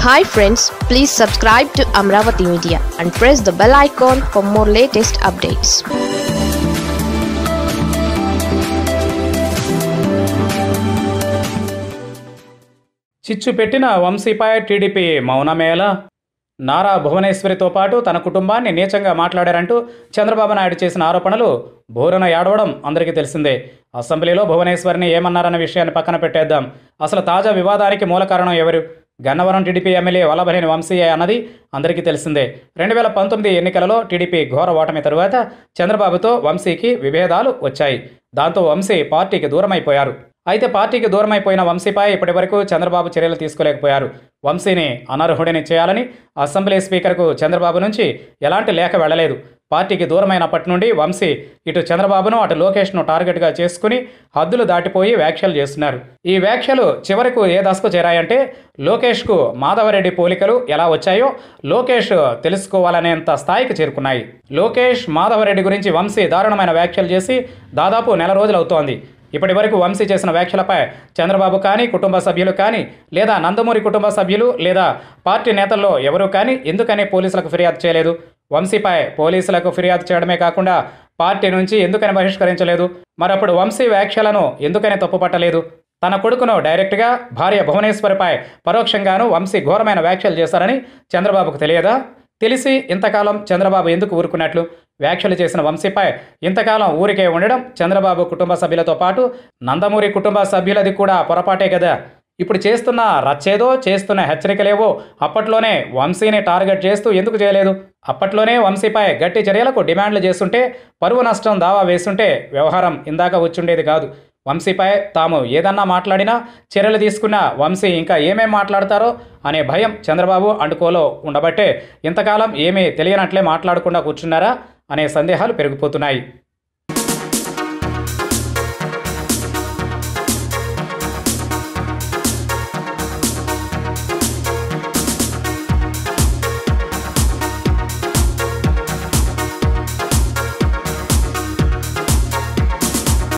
Hi friends, please subscribe to Amaravathi Media and press the bell icon for more latest updates. చిచ్చు పెట్టిన వంశీపై TDP మౌనమేళ. Nara భువనేశ్వరితో పాటు తన కుటుంబాన్ని నీచంగా మాట్లాడారంటూ చంద్రబాబు నాయుడు చేసిన ఆరోపణలు బోరున ఏడవడం అందరికీ తెలిసిందే. అసెంబ్లీలో భువనేశ్వరిని ఏమన్నారన్న విషయాన్ని పక్కన పెట్టేద్దాం. అసలు తాజా వివాదానికి మూల కారణం ఎవరు? గన్నవరం టీడీపీ ఎమ్మెల్యే వల్లభనేని వంశీ అన్నది అందరికీ తెలిసిందే. 2019 ఎన్నికలలో టీడీపీ ఘోర ఓటమి తరువాత చంద్రబాబుతో వంశీకి విభేదాలు వచ్చాయి. దాంతో వంశీ పార్టీకి దూరమైపోయారు. అయితే పార్టీకి దూరమైపోయిన వంశీపై ఇప్పటివరకు చంద్రబాబు చర్యలు తీసుకోలేకపోయారు. వంశీని అనర్హుడిని చేయాలని అసెంబ్లీ స్పీకర్కు చంద్రబాబు నుంచి ఎలాంటి లేఖ వెళ్లలేదు. పార్టీకి దూరమైనప్పటి నుండి వంశీ ఇటు చంద్రబాబును అటు లోకేష్ను టార్గెట్గా చేసుకుని హద్దులు దాటిపోయి వ్యాఖ్యలు చేస్తున్నారు. ఈ వ్యాఖ్యలు చివరకు ఏ దశకు చేరాయంటే లోకేష్కు మాధవరెడ్డి పోలికలు ఎలా వచ్చాయో లోకేష్ తెలుసుకోవాలనేంత స్థాయికి చేరుకున్నాయి. లోకేష్ మాధవరెడ్డి గురించి వంశీ దారుణమైన వ్యాఖ్యలు చేసి దాదాపు నెల రోజులవుతోంది. ఇప్పటి వరకు వంశీ చేసిన వ్యాఖ్యలపై చంద్రబాబు కానీ, కుటుంబ సభ్యులు కానీ, లేదా నందమూరి కుటుంబ సభ్యులు లేదా పార్టీ నేతల్లో ఎవరూ కానీ ఎందుకని పోలీసులకు ఫిర్యాదు చేయలేదు? వంశీపై పోలీసులకు ఫిర్యాదు చేయడమే కాకుండా పార్టీ నుంచి ఎందుకని బహిష్కరించలేదు? మరప్పుడు వంశీ వ్యాఖ్యలను ఎందుకని తప్పుపట్టలేదు? తన కొడుకును డైరెక్ట్గా, భార్య భువనేశ్వరిపై పరోక్షంగానూ వంశీ ఘోరమైన వ్యాఖ్యలు చేశారని చంద్రబాబుకు తెలియదా? తెలిసి ఇంతకాలం చంద్రబాబు ఎందుకు ఊరుకున్నట్లు? వ్యాఖ్యలు చేసిన వంశీపై ఇంతకాలం ఊరికే ఉండడం చంద్రబాబు కుటుంబ సభ్యులతో పాటు నందమూరి కుటుంబ సభ్యులది కూడా పొరపాటే కదా. ఇప్పుడు చేస్తున్న రచ్చేదో, చేస్తున్న హెచ్చరికలేవో అప్పట్లోనే వంశీని టార్గెట్ చేస్తూ ఎందుకు చేయలేదు? అప్పట్లోనే వంశీపై గట్టి చర్యలకు డిమాండ్లు చేస్తుంటే, పరువు నష్టం దావా వేస్తుంటే వ్యవహారం ఇందాక వచ్చుండేది కాదు. వంశీపై తాము ఏదన్నా మాట్లాడినా, చర్యలు తీసుకున్నా వంశీ ఇంకా ఏమేం మాట్లాడతారో అనే భయం చంద్రబాబు అండుకోలో ఉండబట్టే ఇంతకాలం ఏమీ తెలియనట్లే మాట్లాడకుండా కూర్చున్నారా అనే సందేహాలు పెరిగిపోతున్నాయి.